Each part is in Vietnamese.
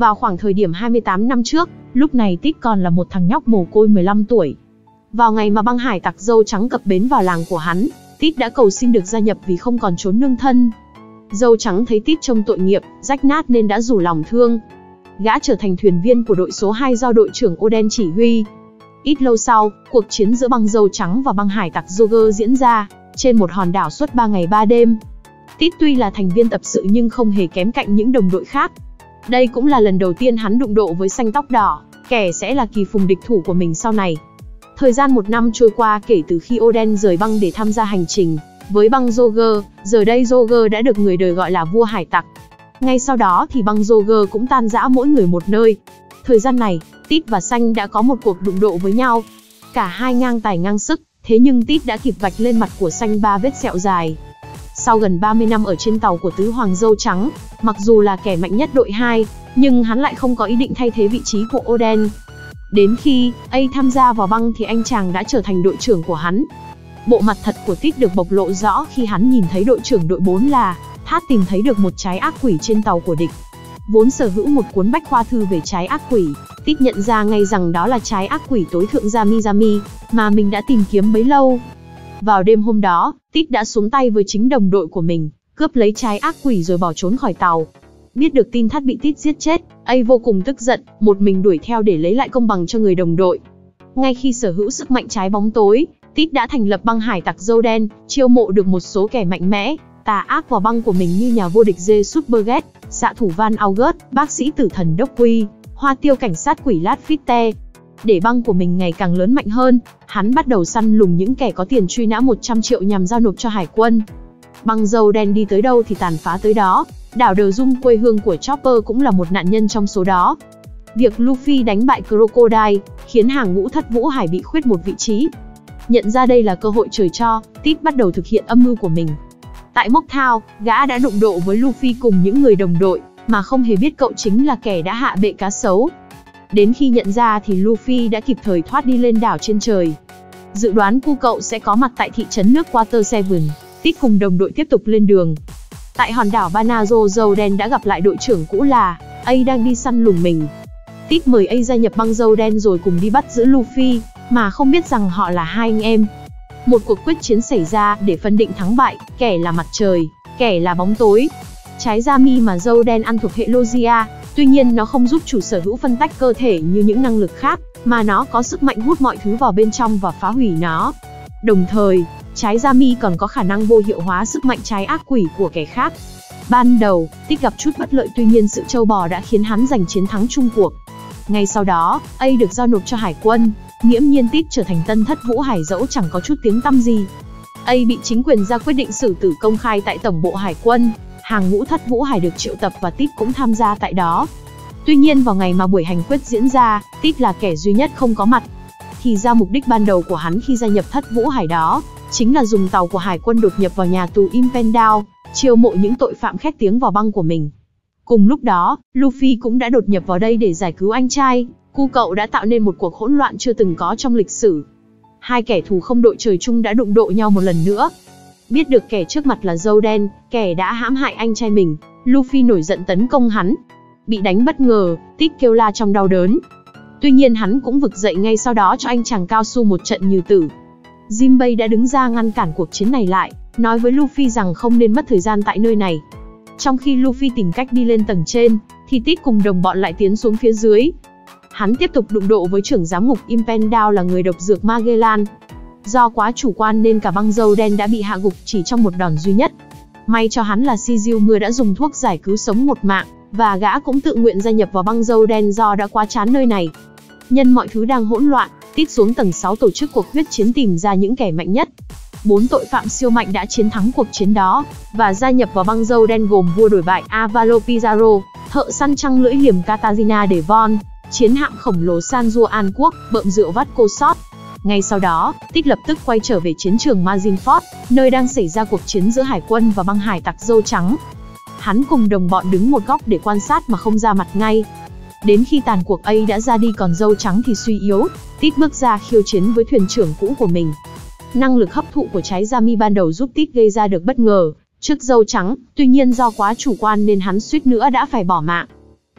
Vào khoảng thời điểm 28 năm trước, lúc này Tít còn là một thằng nhóc mồ côi 15 tuổi. Vào ngày mà băng hải tặc dâu trắng cập bến vào làng của hắn, Tít đã cầu xin được gia nhập vì không còn trốn nương thân. Dâu trắng thấy Tít trông tội nghiệp, rách nát nên đã rủ lòng thương. Gã trở thành thuyền viên của đội số 2 do đội trưởng Oden chỉ huy. Ít lâu sau, cuộc chiến giữa băng dâu trắng và băng hải tặc Joker diễn ra, trên một hòn đảo suốt 3 ngày 3 đêm. Tít tuy là thành viên tập sự nhưng không hề kém cạnh những đồng đội khác. Đây cũng là lần đầu tiên hắn đụng độ với xanh tóc đỏ, kẻ sẽ là kỳ phùng địch thủ của mình sau này. Thời gian 1 năm trôi qua kể từ khi Oden rời băng để tham gia hành trình với băng Joker, giờ đây Joker đã được người đời gọi là vua hải tặc. Ngay sau đó thì băng Joker cũng tan rã mỗi người một nơi. Thời gian này, Tít và Xanh đã có một cuộc đụng độ với nhau. Cả hai ngang tài ngang sức, thế nhưng Tít đã kịp vạch lên mặt của Xanh 3 vết sẹo dài. Sau gần 30 năm ở trên tàu của Tứ Hoàng Dâu Trắng, mặc dù là kẻ mạnh nhất đội 2, nhưng hắn lại không có ý định thay thế vị trí của Oden. Đến khi A tham gia vào băng thì anh chàng đã trở thành đội trưởng của hắn. Bộ mặt thật của Tít được bộc lộ rõ khi hắn nhìn thấy đội trưởng đội 4 là Thát tìm thấy được một trái ác quỷ trên tàu của địch. Vốn sở hữu một cuốn bách khoa thư về trái ác quỷ, Tít nhận ra ngay rằng đó là trái ác quỷ tối thượng Yami mà mình đã tìm kiếm bấy lâu. Vào đêm hôm đó, Tít đã xuống tay với chính đồng đội của mình, cướp lấy trái ác quỷ rồi bỏ trốn khỏi tàu. Biết được tin Thát bị Tít giết chết, A vô cùng tức giận, một mình đuổi theo để lấy lại công bằng cho người đồng đội. Ngay khi sở hữu sức mạnh trái bóng tối, Tít đã thành lập băng hải tặc dâu đen, chiêu mộ được một số kẻ mạnh mẽ, tà ác vào băng của mình như nhà vô địch Jesus Burgess, xạ thủ Van August, bác sĩ tử thần Đốc Quy, hoa tiêu cảnh sát quỷ Lát Fitte. Để băng của mình ngày càng lớn mạnh hơn, hắn bắt đầu săn lùng những kẻ có tiền truy nã 100 triệu nhằm giao nộp cho hải quân. Băng dâu đen đi tới đâu thì tàn phá tới đó, đảo Đờ Dung quê hương của Chopper cũng là một nạn nhân trong số đó. Việc Luffy đánh bại Crocodile khiến hàng ngũ Thất Vũ Hải bị khuyết một vị trí. Nhận ra đây là cơ hội trời cho, Tít bắt đầu thực hiện âm mưu của mình. Tại Mock Town, gã đã đụng độ với Luffy cùng những người đồng đội, mà không hề biết cậu chính là kẻ đã hạ bệ cá sấu. Đến khi nhận ra thì Luffy đã kịp thời thoát đi lên đảo trên trời. Dự đoán cu cậu sẽ có mặt tại thị trấn nước Water 7, Tít cùng đồng đội tiếp tục lên đường. Tại hòn đảo Banazo, dâu đen đã gặp lại đội trưởng cũ là A đang đi săn lùng mình. Tít mời A gia nhập băng dâu đen rồi cùng đi bắt giữ Luffy, mà không biết rằng họ là hai anh em. Một cuộc quyết chiến xảy ra để phân định thắng bại, kẻ là mặt trời, kẻ là bóng tối. Trái Yami mà dâu đen ăn thuộc hệ Logia, tuy nhiên nó không giúp chủ sở hữu phân tách cơ thể như những năng lực khác, mà nó có sức mạnh hút mọi thứ vào bên trong và phá hủy nó. Đồng thời, trái Yami còn có khả năng vô hiệu hóa sức mạnh trái ác quỷ của kẻ khác. Ban đầu, Tít gặp chút bất lợi, tuy nhiên sự trâu bò đã khiến hắn giành chiến thắng chung cuộc. Ngay sau đó, A được giao nộp cho hải quân, nghiễm nhiên Tít trở thành tân Thất Vũ Hải dẫu chẳng có chút tiếng tăm gì. A bị chính quyền ra quyết định xử tử công khai tại tổng bộ hải quân, hàng ngũ Thất Vũ Hải được triệu tập và Tít cũng tham gia tại đó. Tuy nhiên vào ngày mà buổi hành quyết diễn ra, Tít là kẻ duy nhất không có mặt. Thì ra mục đích ban đầu của hắn khi gia nhập Thất Vũ Hải đó, chính là dùng tàu của hải quân đột nhập vào nhà tù Impel Down, chiêu mộ những tội phạm khét tiếng vào băng của mình. Cùng lúc đó, Luffy cũng đã đột nhập vào đây để giải cứu anh trai. Cu cậu đã tạo nên một cuộc hỗn loạn chưa từng có trong lịch sử. Hai kẻ thù không đội trời chung đã đụng độ nhau một lần nữa. Biết được kẻ trước mặt là dâu đen, kẻ đã hãm hại anh trai mình, Luffy nổi giận tấn công hắn. Bị đánh bất ngờ, Tít kêu la trong đau đớn. Tuy nhiên hắn cũng vực dậy ngay sau đó cho anh chàng cao su một trận như tử. Jinbei đã đứng ra ngăn cản cuộc chiến này lại, nói với Luffy rằng không nên mất thời gian tại nơi này. Trong khi Luffy tìm cách đi lên tầng trên, thì Tít cùng đồng bọn lại tiến xuống phía dưới. Hắn tiếp tục đụng độ với trưởng giám ngục Impel Down là người độc dược Magellan. Do quá chủ quan nên cả băng dâu đen đã bị hạ gục chỉ trong một đòn duy nhất. May cho hắn là Shizue đã dùng thuốc giải cứu sống một mạng, và gã cũng tự nguyện gia nhập vào băng dâu đen do đã quá chán nơi này. Nhân mọi thứ đang hỗn loạn, Tít xuống tầng 6 tổ chức cuộc huyết chiến tìm ra những kẻ mạnh nhất. 4 tội phạm siêu mạnh đã chiến thắng cuộc chiến đó, và gia nhập vào băng dâu đen gồm vua đổi bại Avalo Pizarro, thợ săn trăng lưỡi liềm Katarina Devon, chiến hạm khổng lồ Sanjo An Quốc, bợm rượu Vasco Sot. Ngay sau đó, Tít lập tức quay trở về chiến trường Marineford, nơi đang xảy ra cuộc chiến giữa hải quân và băng hải tặc dâu trắng. Hắn cùng đồng bọn đứng một góc để quan sát mà không ra mặt ngay. Đến khi tàn cuộc A đã ra đi còn dâu trắng thì suy yếu, Tít bước ra khiêu chiến với thuyền trưởng cũ của mình. Năng lực hấp thụ của trái Yami ban đầu giúp Tít gây ra được bất ngờ trước dâu trắng, tuy nhiên do quá chủ quan nên hắn suýt nữa đã phải bỏ mạng.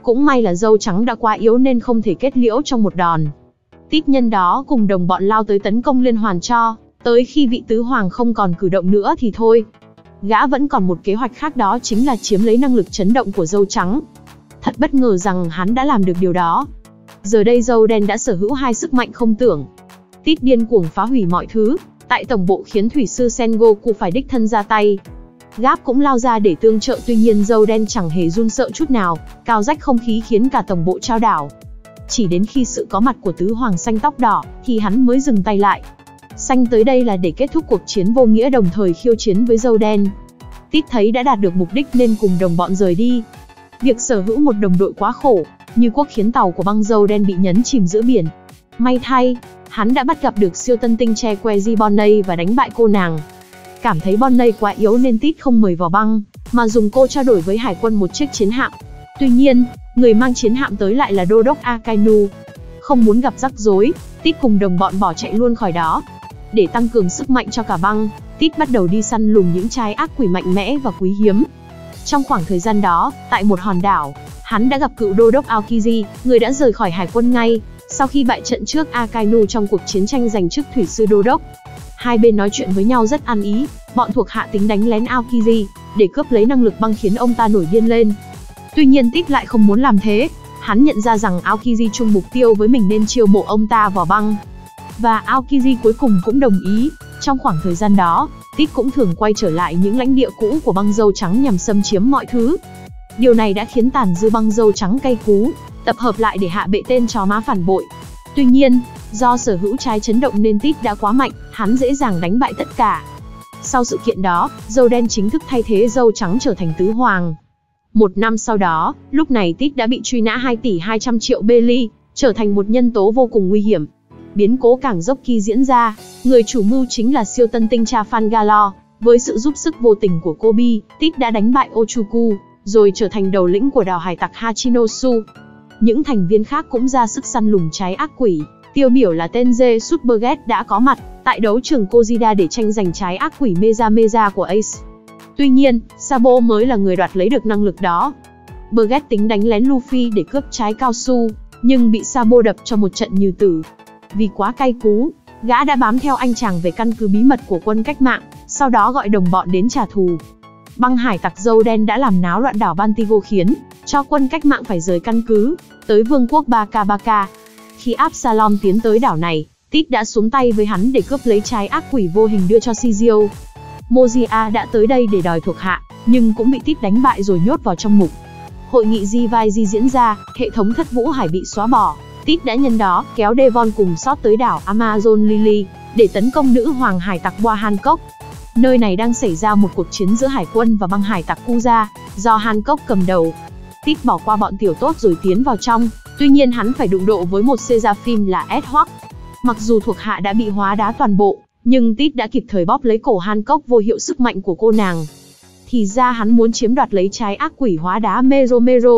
Cũng may là dâu trắng đã quá yếu nên không thể kết liễu trong một đòn. Tít nhân đó cùng đồng bọn lao tới tấn công liên hoàn cho, tới khi vị tứ hoàng không còn cử động nữa thì thôi. Gã vẫn còn một kế hoạch khác, đó chính là chiếm lấy năng lực chấn động của dâu trắng. Thật bất ngờ rằng hắn đã làm được điều đó. Giờ đây dâu đen đã sở hữu hai sức mạnh không tưởng. Tít điên cuồng phá hủy mọi thứ tại tổng bộ khiến thủy sư Sengoku phải đích thân ra tay. Gáp cũng lao ra để tương trợ, tuy nhiên dâu đen chẳng hề run sợ chút nào, cào rách không khí khiến cả tổng bộ chao đảo. Chỉ đến khi sự có mặt của tứ hoàng xanh tóc đỏ thì hắn mới dừng tay lại. Xanh tới đây là để kết thúc cuộc chiến vô nghĩa, đồng thời khiêu chiến với dâu đen. Tít thấy đã đạt được mục đích nên cùng đồng bọn rời đi. Việc sở hữu một đồng đội quá khổ như quốc khiến tàu của băng dâu đen bị nhấn chìm giữa biển. May thay, hắn đã bắt gặp được siêu tân tinh Chequezi Bonney và đánh bại cô nàng. Cảm thấy Bonney quá yếu nên Tít không mời vào băng, mà dùng cô trao đổi với hải quân một chiếc chiến hạm. Tuy nhiên, người mang chiến hạm tới lại là đô đốc Akainu. Không muốn gặp rắc rối, Tít cùng đồng bọn bỏ chạy luôn khỏi đó. Để tăng cường sức mạnh cho cả băng, Tít bắt đầu đi săn lùng những trái ác quỷ mạnh mẽ và quý hiếm. Trong khoảng thời gian đó, tại một hòn đảo, hắn đã gặp cựu đô đốc Aokiji, người đã rời khỏi hải quân ngay sau khi bại trận trước Akainu trong cuộc chiến tranh giành chức thủy sư đô đốc. Hai bên nói chuyện với nhau rất ăn ý, bọn thuộc hạ tính đánh lén Aokiji để cướp lấy năng lực băng khiến ông ta nổi điên lên. Tuy nhiên Tít lại không muốn làm thế, hắn nhận ra rằng Aokiji chung mục tiêu với mình nên chiêu mộ ông ta vào băng. Và Aokiji cuối cùng cũng đồng ý. Trong khoảng thời gian đó, Tít cũng thường quay trở lại những lãnh địa cũ của băng dâu trắng nhằm xâm chiếm mọi thứ. Điều này đã khiến tàn dư băng dâu trắng cay cú tập hợp lại để hạ bệ tên chó má phản bội. Tuy nhiên, do sở hữu trái chấn động nên Tít đã quá mạnh, hắn dễ dàng đánh bại tất cả. Sau sự kiện đó, dâu đen chính thức thay thế dâu trắng trở thành tứ hoàng. Một năm sau đó, lúc này Tít đã bị truy nã 2 tỷ 200 triệu Belly, trở thành một nhân tố vô cùng nguy hiểm. Biến cố càng dốc khi diễn ra, người chủ mưu chính là siêu tân tinh Trafalgar. Với sự giúp sức vô tình của Kobe, Tít đã đánh bại Ochuku, rồi trở thành đầu lĩnh của đảo hải tặc Hachinosu. Những thành viên khác cũng ra sức săn lùng trái ác quỷ. Tiêu biểu là Tenze Superget đã có mặt tại đấu trường Kojida để tranh giành trái ác quỷ Meza của Ace. Tuy nhiên, Sabo mới là người đoạt lấy được năng lực đó. Burget tính đánh lén Luffy để cướp trái cao su, nhưng bị Sabo đập cho một trận như tử. Vì quá cay cú, gã đã bám theo anh chàng về căn cứ bí mật của quân cách mạng, sau đó gọi đồng bọn đến trả thù. Băng hải tặc dâu đen đã làm náo loạn đảo Bantigo khiến cho quân cách mạng phải rời căn cứ tới vương quốc Baka Baka. Khi Absalom tiến tới đảo này, Tít đã xuống tay với hắn để cướp lấy trái ác quỷ vô hình đưa cho Shizio. Mojia đã tới đây để đòi thuộc hạ, nhưng cũng bị Tít đánh bại rồi nhốt vào trong ngục. Hội nghị Jivaiji diễn ra, hệ thống thất vũ hải bị xóa bỏ. Tít đã nhân đó kéo Devon cùng Sót tới đảo Amazon Lily để tấn công nữ hoàng hải tặc Boa Hancock. Nơi này đang xảy ra một cuộc chiến giữa hải quân và băng hải tặc Kuja, do Hancock cầm đầu. Tít bỏ qua bọn tiểu tốt rồi tiến vào trong, tuy nhiên hắn phải đụng độ với một Seraphim là Edward. Mặc dù thuộc hạ đã bị hóa đá toàn bộ, nhưng Tít đã kịp thời bóp lấy cổ Hancock vô hiệu sức mạnh của cô nàng. Thì ra hắn muốn chiếm đoạt lấy trái ác quỷ hóa đá Mero.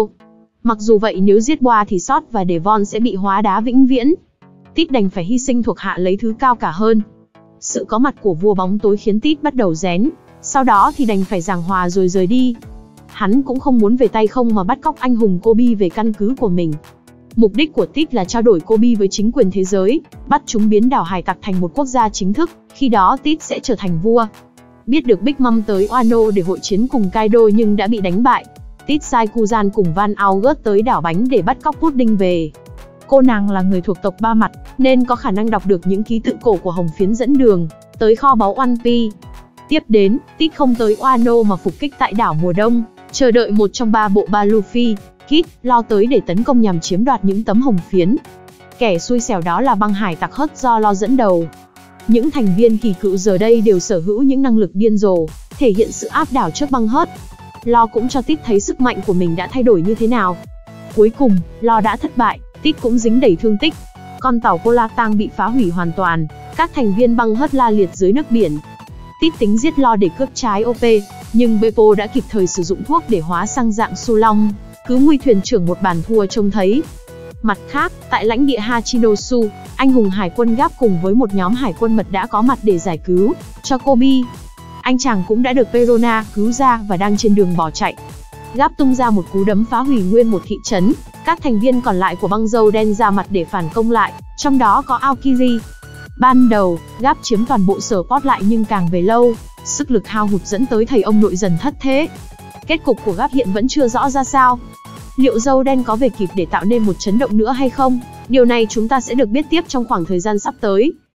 Mặc dù vậy nếu giết Boa thì Sót và Devon sẽ bị hóa đá vĩnh viễn. Tít đành phải hy sinh thuộc hạ lấy thứ cao cả hơn. Sự có mặt của vua bóng tối khiến Tít bắt đầu rén, sau đó thì đành phải giảng hòa rồi rời đi. Hắn cũng không muốn về tay không mà bắt cóc anh hùng Kobe về căn cứ của mình. Mục đích của Tít là trao đổi Kobe với chính quyền thế giới, bắt chúng biến đảo hải tặc thành một quốc gia chính thức, khi đó Tít sẽ trở thành vua. Biết được Big Mom tới Wano để hội chiến cùng Kaido nhưng đã bị đánh bại. Tít sai Kuzan cùng Van August tới đảo bánh để bắt cóc Pudding về. Cô nàng là người thuộc tộc Ba Mặt, nên có khả năng đọc được những ký tự cổ của Hồng Phiến dẫn đường tới kho báu One Piece. Tiếp đến, Tít không tới Wano mà phục kích tại đảo mùa đông, chờ đợi một trong ba bộ ba Luffy, Kid, Lo tới để tấn công nhằm chiếm đoạt những tấm hồng phiến. Kẻ xui xẻo đó là băng hải tặc Hất do Lo dẫn đầu. Những thành viên kỳ cựu giờ đây đều sở hữu những năng lực điên rồ, thể hiện sự áp đảo trước băng Hất. Lo cũng cho Tít thấy sức mạnh của mình đã thay đổi như thế nào. Cuối cùng, Lo đã thất bại, Tít cũng dính đầy thương tích. Con tàu Cola Tang bị phá hủy hoàn toàn, các thành viên băng Hất la liệt dưới nước biển. Tít tính giết Lo để cướp trái OP, nhưng Beppo đã kịp thời sử dụng thuốc để hóa sang dạng su long, cứu nguy thuyền trưởng một bàn thua trông thấy. Mặt khác, tại lãnh địa Hachinosu, anh hùng hải quân Gap cùng với một nhóm hải quân mật đã có mặt để giải cứu cho Kobe. Anh chàng cũng đã được Perona cứu ra và đang trên đường bỏ chạy. Gap tung ra một cú đấm phá hủy nguyên một thị trấn. Các thành viên còn lại của băng dâu đen ra mặt để phản công lại, trong đó có Aokiri. Ban đầu, Gap chiếm toàn bộ sở pot lại nhưng càng về lâu, sức lực hao hụt dẫn tới thầy ông nội dần thất thế. Kết cục của Gap hiện vẫn chưa rõ ra sao. Liệu dâu đen có về kịp để tạo nên một chấn động nữa hay không? Điều này chúng ta sẽ được biết tiếp trong khoảng thời gian sắp tới.